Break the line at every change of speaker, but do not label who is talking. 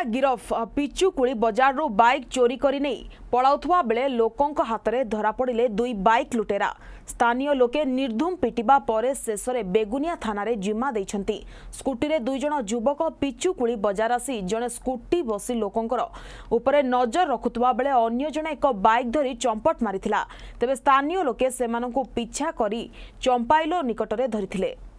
गिरफ पिचुकुड़ी बजार रू बाइक चोरी करी नहीं पलाउथुवा बेले लोकों हाथ धरा पड़े दुई बाइक लुटेरा। स्थानीय लोके निर्धूम पिटिबा परे शेषरे बेगुनिया थाना रे जिम्मा देइछंती। स्कूटी रे दुई जण युवक पिचुकुड़ी बजार आसी जणे स्कूटी बसी लोकंकर उपरे नजर रखुथुवा बेले अन्य जणे एक बाइक धरी चंपट मारिथिला। तेबे स्थानीय लोके सेमानंकु पिछा करी चंपाइलो निकटरे धरिथिले।